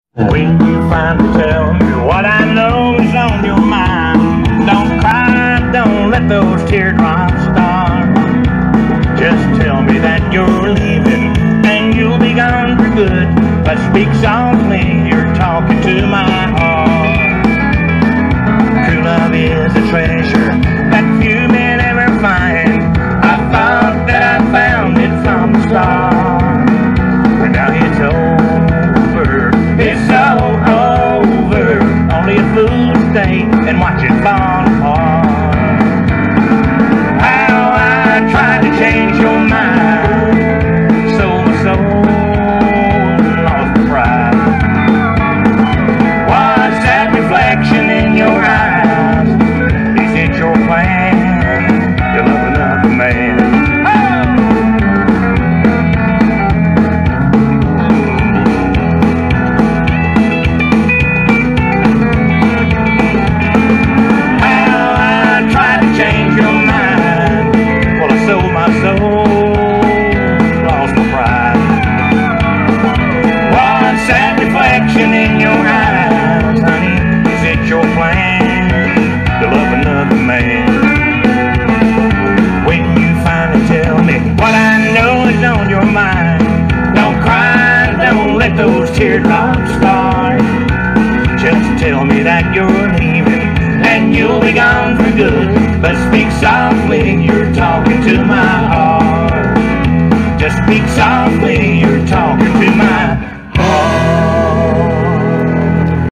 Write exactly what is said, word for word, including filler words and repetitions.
When you finally tell me what I know is on your mind, don't cry, don't let those teardrops start. Just tell me that you're leaving and you'll be gone for good. But speak softly, you're talking to my heart. True love is a treasure that few men ever find. I thought that I found it from the start, but now it's over. It's all over. Only a fool stay and watch it fall apart. How I tried to change your mind, sold my soul, lost my pride. Was that reflection in your eyes? Is it your plan to love another man? In your eyes, honey, is it your plan to love another man? When you finally tell me what I know is on your mind, don't cry, don't let those teardrops start. Just tell me that you're leaving and you'll be gone for good. But speak softly, you're